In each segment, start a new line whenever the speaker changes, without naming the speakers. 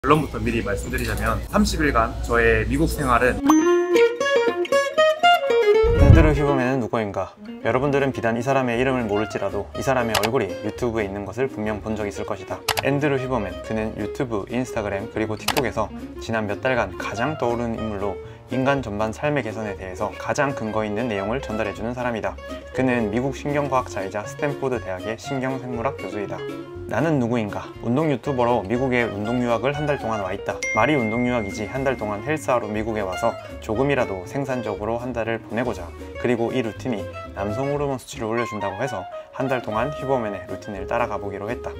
결론부터 미리 말씀드리자면 30일간 저의 미국 생활은
앤드류 휴범에는 누구인가? 여러분들은 비단 이 사람의 이름을 모를지라도 이 사람의 얼굴이 유튜브에 있는 것을 분명 본 적이 있을 것이다. 앤드류 휴범은 그는 유튜브, 인스타그램 그리고 틱톡에서 지난 몇 달간 가장 떠오르는 인물로 인간 전반 삶의 개선에 대해서 가장 근거 있는 내용을 전달해주는 사람이다. 그는 미국 신경과학자이자 스탠포드 대학의 신경생물학 교수이다. 나는 누구인가? 운동 유튜버로 미국에 운동 유학을 한 달 동안 와 있다. 말이 운동 유학이지 한 달 동안 헬스하러 미국에 와서 조금이라도 생산적으로 한 달을 보내고자, 그리고 이 루틴이 남성 호르몬 수치를 올려준다고 해서 한 달 동안 휴버맨의 루틴을 따라가 보기로 했다.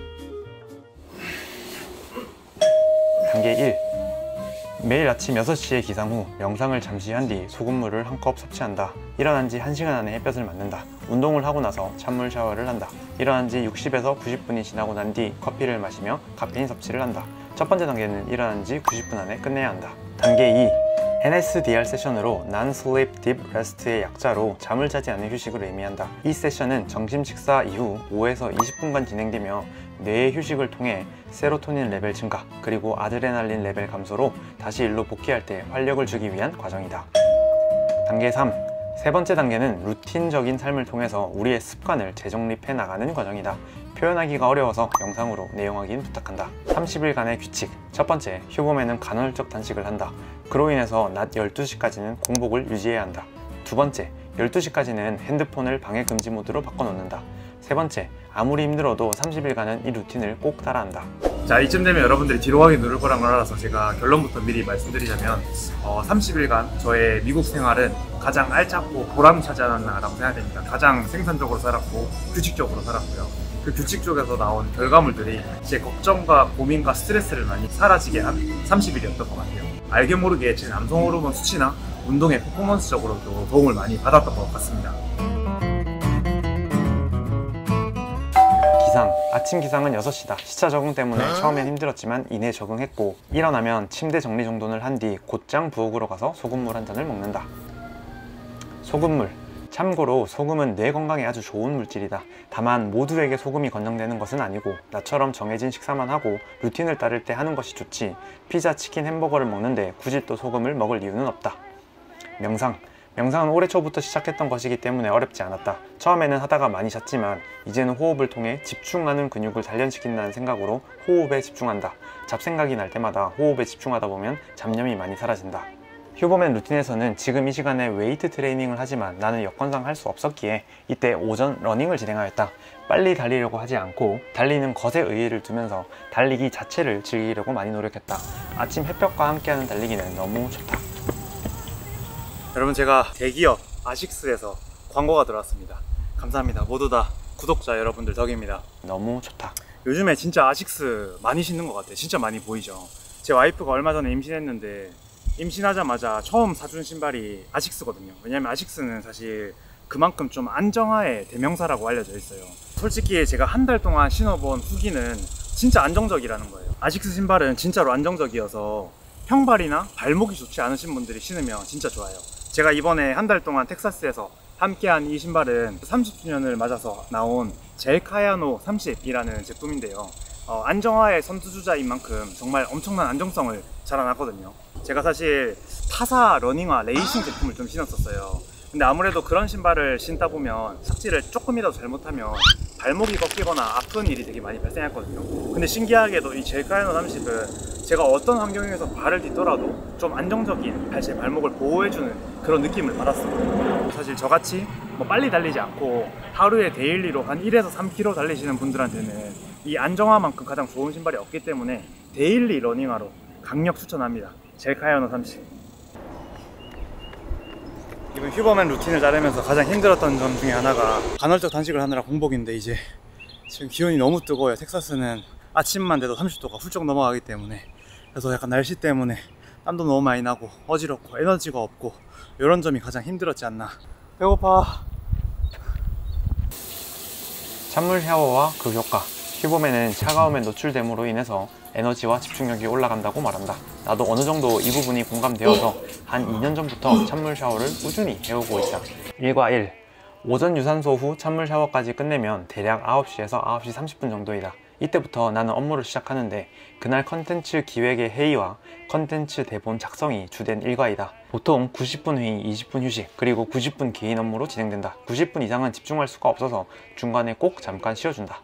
단계 1. 매일 아침 6시에 기상 후 명상을 잠시 한 뒤 소금물을 한 컵 섭취한다. 일어난 지 1시간 안에 햇볕을 맞는다. 운동을 하고 나서 찬물 샤워를 한다. 일어난 지 60에서 90분이 지나고 난 뒤 커피를 마시며 카페인 섭취를 한다. 첫 번째 단계는 일어난 지 90분 안에 끝내야 한다. 단계 2. NSDR 세션으로 Non-Sleep Deep Rest의 약자로 잠을 자지 않는 휴식을 의미한다. 이 세션은 점심 식사 이후 5에서 20분간 진행되며 뇌의 휴식을 통해 세로토닌 레벨 증가, 그리고 아드레날린 레벨 감소로 다시 일로 복귀할 때 활력을 주기 위한 과정이다. 단계 3. 세 번째 단계는 루틴적인 삶을 통해서 우리의 습관을 재정립해 나가는 과정이다. 표현하기가 어려워서 영상으로 내용 확인 부탁한다. 30일간의 규칙. 첫 번째, 휴범에는 간헐적 단식을 한다. 그로 인해서 낮 12시까지는 공복을 유지해야 한다. 두 번째, 12시까지는 핸드폰을 방해 금지 모드로 바꿔놓는다. 세 번째, 아무리 힘들어도 30일간은 이 루틴을 꼭 따라한다.
자, 이쯤 되면 여러분들이 뒤로 가기 누를 거란 걸 알아서 제가 결론부터 미리 말씀드리자면 30일간 저의 미국 생활은 가장 알찼고 보람차지 않았나라고 생각됩니다. 가장 생산적으로 살았고 규칙적으로 살았고요. 그 규칙 쪽에서 나온 결과물들이 제 걱정과 고민과 스트레스를 많이 사라지게 한 30일이었던 것 같아요. 알게 모르게 제 남성 호르몬 수치나 운동의 퍼포먼스적으로도 도움을 많이 받았던 것 같습니다.
기상. 아침 기상은 6시다. 시차 적응 때문에 처음엔 힘들었지만 이내 적응했고, 일어나면 침대 정리 정돈을 한 뒤 곧장 부엌으로 가서 소금물 한 잔을 먹는다. 소금물. 참고로 소금은 뇌 건강에 아주 좋은 물질이다. 다만 모두에게 소금이 권장되는 것은 아니고 나처럼 정해진 식사만 하고 루틴을 따를 때 하는 것이 좋지, 피자, 치킨, 햄버거를 먹는데 굳이 또 소금을 먹을 이유는 없다. 명상. 명상은 올해 초부터 시작했던 것이기 때문에 어렵지 않았다. 처음에는 하다가 많이 잤지만 이제는 호흡을 통해 집중하는 근육을 단련시킨다는 생각으로 호흡에 집중한다. 잡생각이 날 때마다 호흡에 집중하다 보면 잡념이 많이 사라진다. 휴버맨 루틴에서는 지금 이 시간에 웨이트 트레이닝을 하지만 나는 여건상 할 수 없었기에 이때 오전 러닝을 진행하였다. 빨리 달리려고 하지 않고 달리는 것에 의의를 두면서 달리기 자체를 즐기려고 많이 노력했다. 아침 햇볕과 함께하는 달리기는 너무 좋다.
여러분, 제가 대기업 아식스에서 광고가 들어왔습니다. 감사합니다. 모두 다 구독자 여러분들 덕입니다.
너무 좋다.
요즘에 진짜 아식스 많이 신는 것 같아요. 진짜 많이 보이죠. 제 와이프가 얼마 전에 임신했는데 임신하자마자 처음 사준 신발이 아식스거든요. 왜냐면 아식스는 사실 그만큼 좀 안정화의 대명사라고 알려져 있어요. 솔직히 제가 한 달 동안 신어본 후기는 진짜 안정적이라는 거예요. 아식스 신발은 진짜로 안정적이어서 평발이나 발목이 좋지 않으신 분들이 신으면 진짜 좋아요. 제가 이번에 한 달 동안 텍사스에서 함께한 이 신발은 30주년을 맞아서 나온 젤카야노 30이라는 제품인데요. 안정화의 선두주자인 만큼 정말 엄청난 안정성을 자랑하거든요. 제가 사실 타사 러닝화 레이싱 제품을 좀 신었었어요. 근데 아무래도 그런 신발을 신다 보면 삭지를 조금이라도 잘못하면 발목이 꺾이거나 아픈 일이 되게 많이 발생했거든요. 근데 신기하게도 이 젤카야노 30은 제가 어떤 환경에서 발을 딛더라도 좀 안정적인 제 발목을 보호해주는 그런 느낌을 받았어요. 사실 저같이 빨리 달리지 않고 하루에 데일리로 한 1에서 3km 달리시는 분들한테는 이 안정화만큼 가장 좋은 신발이 없기 때문에 데일리 러닝화로 강력 추천합니다. 젤카야노 30. 이번 휴버맨 루틴을 따르면서 가장 힘들었던 점 중에 하나가 간헐적 단식을 하느라 공복인데, 이제 지금 기온이 너무 뜨거워요. 텍사스는 아침만 돼도 30도가 훌쩍 넘어가기 때문에, 그래서 약간 날씨 때문에 땀도 너무 많이 나고 어지럽고 에너지가 없고 이런 점이 가장 힘들었지 않나. 배고파.
찬물 샤워와 그 효과. 휴범에는 차가움에 노출됨으로 인해서 에너지와 집중력이 올라간다고 말한다. 나도 어느 정도 이 부분이 공감되어서 한 2년 전부터 찬물 샤워를 꾸준히 해오고 있다. 1과 1. 오전 유산소 후 찬물 샤워까지 끝내면 대략 9시에서 9시 30분 정도이다. 이때부터 나는 업무를 시작하는데 그날 컨텐츠 기획의 회의와 컨텐츠 대본 작성이 주된 일과이다. 보통 90분 회의, 20분 휴식, 그리고 90분 개인 업무로 진행된다. 90분 이상은 집중할 수가 없어서 중간에 꼭 잠깐 쉬어준다.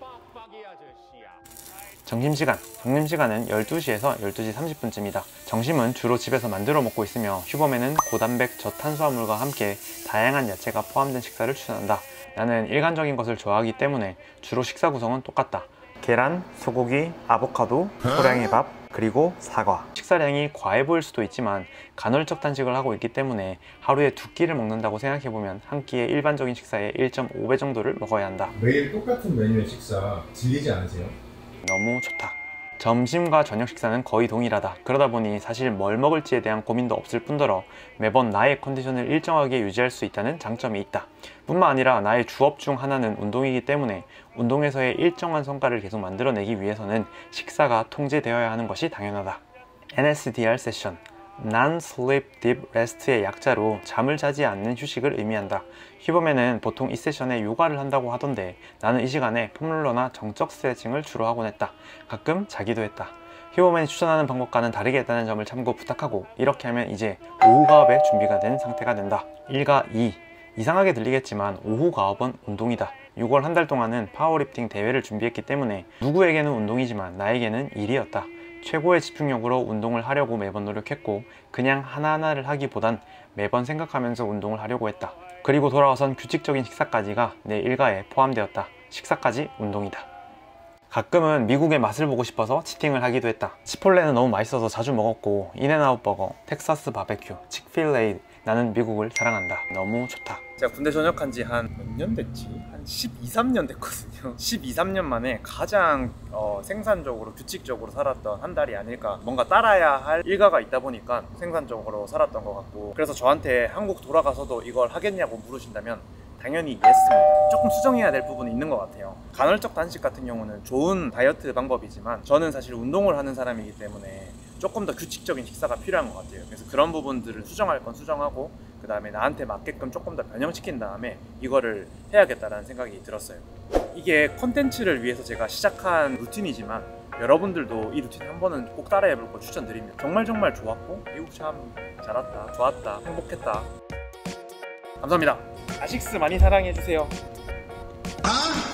점심시간은 12시에서 12시 30분쯤이다. 점심은 주로 집에서 만들어 먹고 있으며 휴범에는 고단백 저탄수화물과 함께 다양한 야채가 포함된 식사를 추천한다. 나는 일반적인 것을 좋아하기 때문에 주로 식사 구성은 똑같다. 계란, 소고기, 아보카도, 소량의 밥, 그리고 사과. 식사량이 과해 보일 수도 있지만 간헐적 단식을 하고 있기 때문에 하루에 2끼를 먹는다고 생각해보면 한 끼의 일반적인 식사의 1.5배 정도를 먹어야 한다.
매일 똑같은 메뉴의 식사 질리지 않으세요?
너무 좋다. 점심과 저녁 식사는 거의 동일하다. 그러다 보니 사실 뭘 먹을지에 대한 고민도 없을 뿐더러 매번 나의 컨디션을 일정하게 유지할 수 있다는 장점이 있다. 뿐만 아니라 나의 주업 중 하나는 운동이기 때문에 운동에서의 일정한 성과를 계속 만들어내기 위해서는 식사가 통제되어야 하는 것이 당연하다. NSDR 세션, Non-Sleep Deep Rest의 약자로 잠을 자지 않는 휴식을 의미한다. 휴범에는 보통 이 세션에 요가를 한다고 하던데 나는 이 시간에 폼롤러나 정적 스트레칭을 주로 하곤 했다. 가끔 자기도 했다. 휴범맨이 추천하는 방법과는 다르게 했다는 점을 참고 부탁하고, 이렇게 하면 이제 오후 가업의 준비가 된 상태가 된다. 1과 2. 이상하게 들리겠지만 오후 가업은 운동이다. 6월 한 달 동안은 파워리프팅 대회를 준비했기 때문에 누구에게는 운동이지만 나에게는 일이었다. 최고의 집중력으로 운동을 하려고 매번 노력했고 그냥 하나하나를 하기보단 매번 생각하면서 운동을 하려고 했다. 그리고 돌아와선 규칙적인 식사까지가 내 일과에 포함되었다. 식사까지 운동이다. 가끔은 미국의 맛을 보고 싶어서 치팅을 하기도 했다. 치폴레는 너무 맛있어서 자주 먹었고 인앤아웃 버거, 텍사스 바베큐, 칙필레이. 나는 미국을 사랑한다. 너무 좋다.
제가 군대 전역한 지 한 몇 년 됐지? 한 12, 13년 됐거든요. 12, 13년 만에 가장 생산적으로 규칙적으로 살았던 한 달이 아닐까. 뭔가 따라야 할 일과가 있다 보니까 생산적으로 살았던 것 같고, 그래서 저한테 한국 돌아가서도 이걸 하겠냐고 물으신다면 당연히 예스입니다. 조금 수정해야 될 부분이 있는 것 같아요. 간헐적 단식 같은 경우는 좋은 다이어트 방법이지만 저는 사실 운동을 하는 사람이기 때문에 조금 더 규칙적인 식사가 필요한 것 같아요. 그래서 그런 부분들을 수정할 건 수정하고 그 다음에 나한테 맞게끔 조금 더 변형시킨 다음에 이거를 해야겠다라는 생각이 들었어요. 이게 컨텐츠를 위해서 제가 시작한 루틴이지만 여러분들도 이 루틴 한 번은 꼭 따라해볼 거 추천드립니다. 정말 좋았고 미국 참 잘 왔다, 좋았다, 행복했다. 감사합니다. 아식스 많이 사랑해주세요.